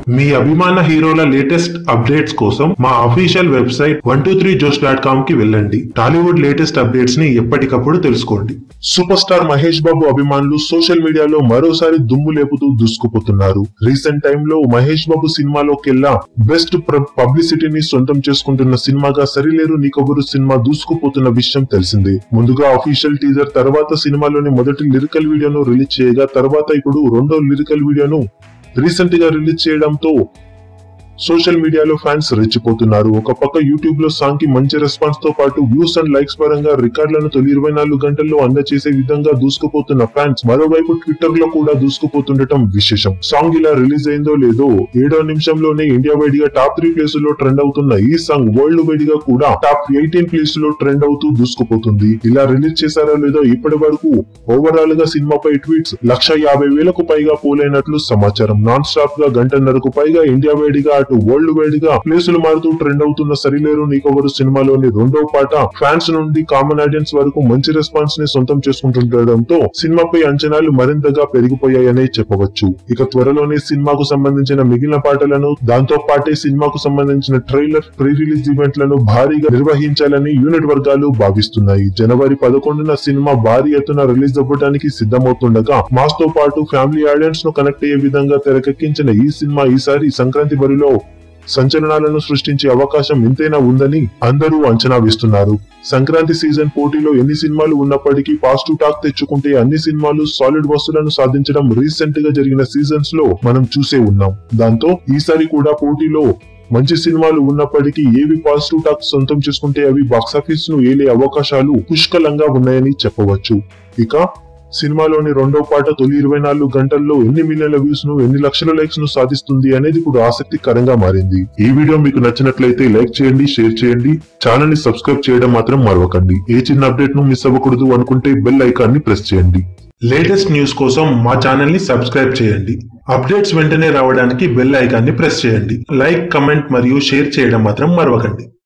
మీ అభిమాన హీరోల latest updates కోసం మా అఫీషియల్ వెబ్సైట్ 123josh.com కి వెళ్ళండి. టాలీవుడ్ లేటెస్ట్ అప్డేట్స్ ని ఎప్పటికప్పుడు తెలుసుకోండి. సూపర్ స్టార్ మహేష్ బాబు అభిమానులు సోషల్ మీడియాలో మరోసారి దుమ్ము లేపుతూ దూసుకుపోతున్నారు. రీసెంట్ టైంలో మహేష్ బాబు సినిమాలోకెల్లా బెస్ట్ పబ్లిసిటీని సొంతం చేసుకుంటున్న సినిమాగా సరిలేరు నీకొబరు సినిమా దూసుకుపోతున్న విషయం తెలిసిందే. ముందుగా అఫీషియల్ టీజర్, తర్వాత సినిమాలోని మొదటి లిరికల్ వీడియోను రిలీజ్ చేయగా తర్వాత ఇప్పుడు రెండో లిరికల్ వీడియోను రీసెంట్ గా రిలీజ్ చేయడంతో సోషల్ మీడియాలో ఫ్యాన్స్ రెచ్చిపోతున్నారు. ఒక పక్క యూట్యూబ్ లో సాంగ్ కి మంచి రెస్పాన్స్ తో పాటు వ్యూస్ అండ్ లైక్స్ పరంగా రికార్డులను తొలి 24 గంటల్లో అందచేసే విధంగా దూసుకుపోతున్న ఫ్యాన్స్ మరోవైపు ట్విట్టర్ లో కూడా దూసుకుపోతుండటం విశేషం. సాంగ్ ఇలా రిలీజ్ అయిందో లేదో 7వ నిమిషంలోనే ఇండియా వైడ్ గా టాప్ 3 ప్లేస్ లో ట్రెండ్ అవుతున్న ఈ సాంగ్ వరల్డ్ వైడ్ గా కూడా టాప్ 18 ప్లేస్ లో ట్రెండ్ అవుతూ దూసుకుపోతుంది. ఇలా రిలీజ్ చేశారో లేదో ఇప్పటి వరకు ఓవరాల్ గా సినిమాపై ట్వీట్స్ 150,000కు పైగా పోలైనట్లు సమాచారం. నాన్ స్టాప్ గా గంటన్నరకు పైగా ఇండియా వైడ్ గా వరల్డ్ వైడ్ గా ప్లేసులు మారుతూ ట్రెండ్ అవుతున్న సరిలేరు నీకొబరు సినిమాలోని రెండో పాట ఫ్యాన్స్ నుండి కామన్ ఆడియన్స్ వరకు మంచి రెస్పాన్స్ ని సొంతం చేసుకుంటుండటంతో సినిమాపై అంచనాలు మరింతగా పెరిగిపోయాయనే చెప్పవచ్చు. ఇక త్వరలోనే సినిమాకు సంబంధించిన మిగిలిన పాటలను, దాంతో పాటే సినిమాకు సంబంధించిన ట్రైలర్, ప్రీ రిలీజ్ ఈవెంట్లను భారీగా నిర్వహించాలని యూనిట్ వర్గాలు భావిస్తున్నాయి. జనవరి 11న సినిమా భారీ ఎత్తున రిలీజ్ అవ్వడానికి సిద్ధమవుతుండగా మాస్ తో పాటు ఫ్యామిలీ ఆడియన్స్ ను కనెక్ట్ అయ్యే విధంగా తెరకెక్కించిన ఈ సినిమా ఈసారి సంక్రాంతి బరిలో సంచలనాలను సృష్టించే అవకాశం ఎంతైనా ఉందని అందరూ అంచనా వేస్తున్నారు. సంక్రాంతి సీజన్ పోటీలో ఎన్ని సినిమాలు ఉన్నప్పటికీ పాజిటివ్ టాక్ తెచ్చుకుంటే అన్ని సినిమాలు సాలిడ్ వసూళ్లను సాధించడం రీసెంట్ గా జరిగిన సీజన్స్ లో మనం చూసే ఉన్నాం. దాంతో ఈసారి కూడా పోటీలో మంచి సినిమాలు ఉన్నప్పటికీ ఏవి పాజిటివ్ టాక్ సొంతం చేసుకుంటే అవి బాక్సాఫీస్ ను ఏలే అవకాశాలు పుష్కలంగా ఉన్నాయని చెప్పవచ్చు. ఇక సినిమాలోని రెండో పాట తొలి 24 గంటల్లో ఎన్ని మిలియన్ల వ్యూస్ ను, ఎన్ని లక్షల లైక్స్ ను సాధిస్తుంది అనేది ఇప్పుడు ఆసక్తికరంగా మారింది. ఈ వీడియో మీకు నచ్చినట్లయితే లైక్ చేయండి, షేర్ చేయండి, ఛానల్ ని సబ్స్క్రైబ్ చేయడం మాత్రం మరవకండి. ఏ చిన్న అప్డేట్ ను మిస్ అవ్వకూడదు అనుకుంటే బెల్ ఐకాన్ ని ప్రెస్ చేయండి. లేటెస్ట్ న్యూస్ కోసం మా ఛానల్ ని సబ్స్క్రైబ్ చేయండి. అప్డేట్స్ వెంటనే రావడానికి బెల్ ఐకాన్ ని ప్రెస్ చేయండి. లైక్, కమెంట్ మరియు షేర్ చేయడం మాత్రం మరవకండి.